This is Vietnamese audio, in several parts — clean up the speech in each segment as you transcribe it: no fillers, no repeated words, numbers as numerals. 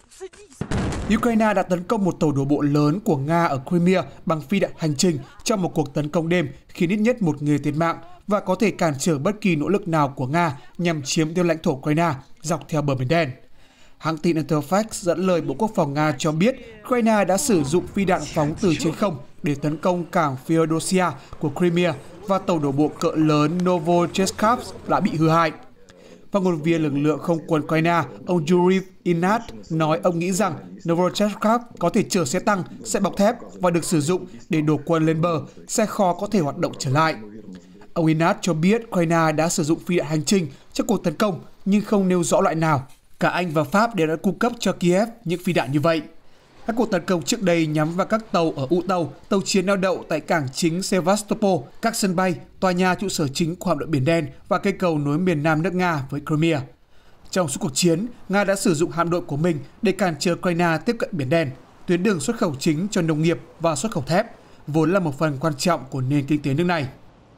Ukraine đã tấn công một tàu đổ bộ lớn của Nga ở Crimea bằng phi đạn hành trình trong một cuộc tấn công đêm, khiến ít nhất một người thiệt mạng và có thể cản trở bất kỳ nỗ lực nào của Nga nhằm chiếm thêm lãnh thổ Ukraine dọc theo bờ Biển Đen. Hãng tin Interfax dẫn lời Bộ Quốc phòng Nga cho biết Ukraine đã sử dụng phi đạn phóng từ trên không để tấn công cảng Feodosia của Crimea và tàu đổ bộ cỡ lớn Novocherkassk đã bị hư hại. Phát ngôn viên lực lượng không quân Ukraine, ông Yuri Inat nói ông nghĩ rằng Novocherkassk có thể chở xe tăng, xe bọc thép và được sử dụng để đổ quân lên bờ, xe kho có thể hoạt động trở lại. Ông Inat cho biết Ukraine đã sử dụng phi đạn hành trình trong cuộc tấn công nhưng không nêu rõ loại nào. Cả Anh và Pháp đều đã cung cấp cho Kiev những phi đạn như vậy. Các cuộc tấn công trước đây nhắm vào các tàu ở U Tàu, tàu chiến neo đậu tại cảng chính Sevastopol, các sân bay, tòa nhà trụ sở chính của hạm đội Biển Đen và cây cầu nối miền Nam nước Nga với Crimea. Trong suốt cuộc chiến, Nga đã sử dụng hạm đội của mình để cản trở Ukraine tiếp cận Biển Đen, tuyến đường xuất khẩu chính cho nông nghiệp và xuất khẩu thép, vốn là một phần quan trọng của nền kinh tế nước này.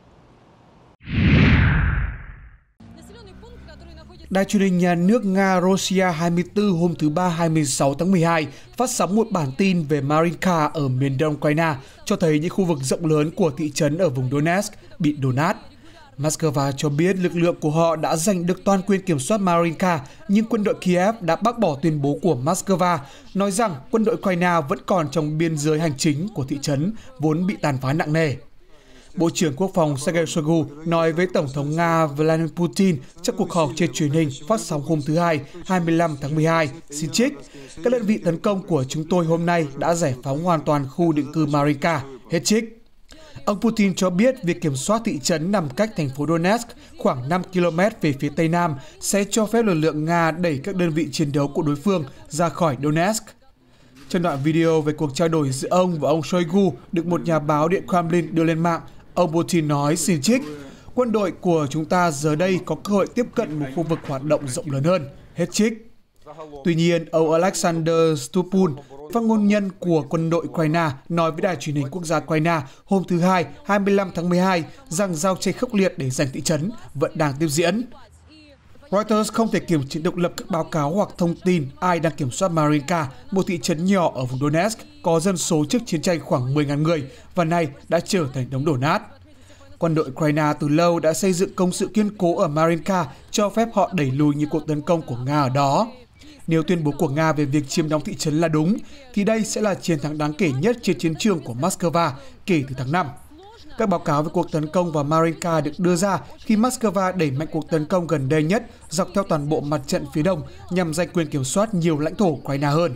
Đài truyền hình nhà nước Nga Rosia 24 hôm thứ Ba 26 tháng 12 phát sóng một bản tin về Marinka ở miền đông Ukraine cho thấy những khu vực rộng lớn của thị trấn ở vùng Donetsk bị đổ nát. Moscow cho biết lực lượng của họ đã giành được toàn quyền kiểm soát Marinka, nhưng quân đội Kiev đã bác bỏ tuyên bố của Moscow, nói rằng quân đội Ukraine vẫn còn trong biên giới hành chính của thị trấn vốn bị tàn phá nặng nề. Bộ trưởng Quốc phòng Sergei Shoigu nói với Tổng thống Nga Vladimir Putin trong cuộc họp trên truyền hình phát sóng hôm thứ Hai, 25 tháng 12, xin trích: "Các đơn vị tấn công của chúng tôi hôm nay đã giải phóng hoàn toàn khu định cư Marinka", hết trích. Ông Putin cho biết việc kiểm soát thị trấn nằm cách thành phố Donetsk khoảng 5 km về phía tây nam sẽ cho phép lực lượng Nga đẩy các đơn vị chiến đấu của đối phương ra khỏi Donetsk. Trong đoạn video về cuộc trao đổi giữa ông và ông Shoigu được một nhà báo Điện Kremlin đưa lên mạng, ông Putin nói, xin trích: "Quân đội của chúng ta giờ đây có cơ hội tiếp cận một khu vực hoạt động rộng lớn hơn", hết trích. Tuy nhiên, ông Alexander Stupun, phát ngôn nhân của quân đội Ukraine, nói với đài truyền hình quốc gia Ukraine hôm thứ Hai, 25 tháng 12 rằng giao tranh khốc liệt để giành thị trấn vẫn đang tiếp diễn. Reuters không thể kiểm chứng độc lập các báo cáo hoặc thông tin ai đang kiểm soát Marinka, một thị trấn nhỏ ở vùng Donetsk có dân số trước chiến tranh khoảng 10.000 người và nay đã trở thành đống đổ nát. Quân đội Ukraine từ lâu đã xây dựng công sự kiên cố ở Marinka, cho phép họ đẩy lùi những cuộc tấn công của Nga ở đó. Nếu tuyên bố của Nga về việc chiếm đóng thị trấn là đúng, thì đây sẽ là chiến thắng đáng kể nhất trên chiến trường của Moscow kể từ tháng 5. Các báo cáo về cuộc tấn công vào Marinka được đưa ra khi Moscow đẩy mạnh cuộc tấn công gần đây nhất dọc theo toàn bộ mặt trận phía đông nhằm giành quyền kiểm soát nhiều lãnh thổ Ukraine hơn.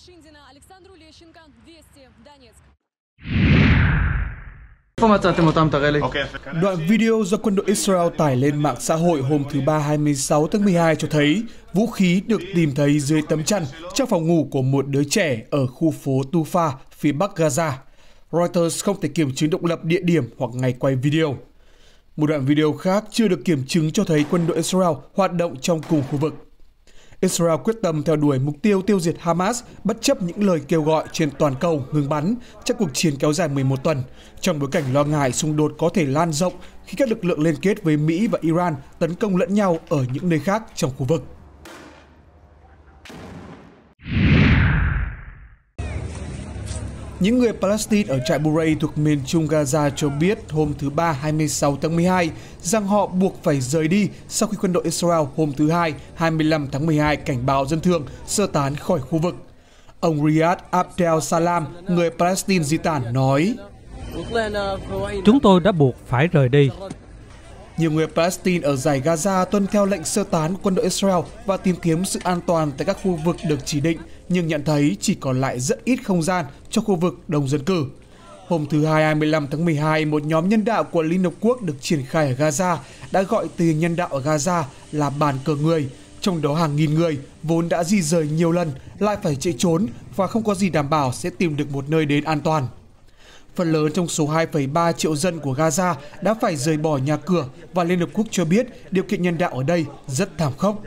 Đoạn video do quân đội Israel tải lên mạng xã hội hôm thứ Ba 26 tháng 12 cho thấy vũ khí được tìm thấy dưới tấm chăn trong phòng ngủ của một đứa trẻ ở khu phố Tufa, phía bắc Gaza. Reuters không thể kiểm chứng độc lập địa điểm hoặc ngày quay video. Một đoạn video khác chưa được kiểm chứng cho thấy quân đội Israel hoạt động trong cùng khu vực. Israel quyết tâm theo đuổi mục tiêu tiêu diệt Hamas bất chấp những lời kêu gọi trên toàn cầu ngừng bắn trong cuộc chiến kéo dài 11 tuần, trong bối cảnh lo ngại xung đột có thể lan rộng khi các lực lượng liên kết với Mỹ và Iran tấn công lẫn nhau ở những nơi khác trong khu vực. Những người Palestine ở trại Buray thuộc miền trung Gaza cho biết hôm thứ Ba 26 tháng 12 rằng họ buộc phải rời đi sau khi quân đội Israel hôm thứ Hai 25 tháng 12 cảnh báo dân thường sơ tán khỏi khu vực. Ông Riyad Abdel Salam, người Palestine di tản, nói: "Chúng tôi đã buộc phải rời đi." Nhiều người Palestine ở dải Gaza tuân theo lệnh sơ tán của quân đội Israel và tìm kiếm sự an toàn tại các khu vực được chỉ định, nhưng nhận thấy chỉ còn lại rất ít không gian cho khu vực đông dân cư. Hôm thứ Hai 25 tháng 12, một nhóm nhân đạo của Liên Hợp Quốc được triển khai ở Gaza đã gọi tình nhân đạo ở Gaza là bàn cờ người, trong đó hàng nghìn người vốn đã di rời nhiều lần lại phải chạy trốn và không có gì đảm bảo sẽ tìm được một nơi đến an toàn. Phần lớn trong số 2,3 triệu dân của Gaza đã phải rời bỏ nhà cửa và Liên Hợp Quốc cho biết điều kiện nhân đạo ở đây rất thảm khốc.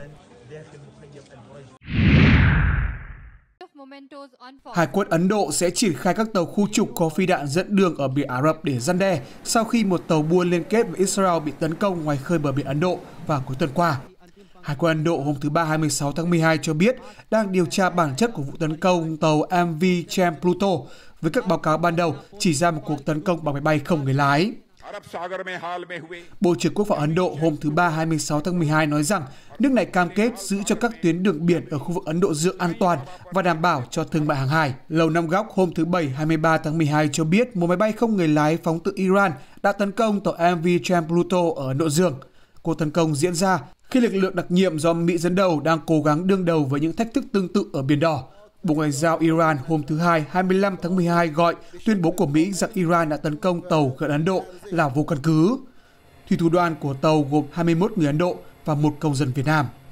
Hải quân Ấn Độ sẽ triển khai các tàu khu trục có phi đạn dẫn đường ở biển Ả Rập để răn đe sau khi một tàu buôn liên kết với Israel bị tấn công ngoài khơi bờ biển Ấn Độ vào cuối tuần qua. Hải quân Ấn Độ hôm thứ Ba 26 tháng 12 cho biết đang điều tra bản chất của vụ tấn công tàu MV Cham Pluto, với các báo cáo ban đầu chỉ ra một cuộc tấn công bằng máy bay không người lái. Bộ trưởng Quốc phòng Ấn Độ hôm thứ Ba 26 tháng 12 nói rằng nước này cam kết giữ cho các tuyến đường biển ở khu vực Ấn Độ Dương an toàn và đảm bảo cho thương mại hàng hải. Lầu Năm Góc hôm thứ Bảy 23 tháng 12 cho biết một máy bay không người lái phóng từ Iran đã tấn công tàu MV Cham Pluto ở Ấn Độ Dương. Cuộc tấn công diễn ra khi lực lượng đặc nhiệm do Mỹ dẫn đầu đang cố gắng đương đầu với những thách thức tương tự ở Biển Đỏ. Bộ Ngoại giao Iran hôm thứ Hai 25 tháng 12 gọi tuyên bố của Mỹ rằng Iran đã tấn công tàu gần Ấn Độ là vô căn cứ. Thủy thủ đoàn của tàu gồm 21 người Ấn Độ và 1 công dân Việt Nam.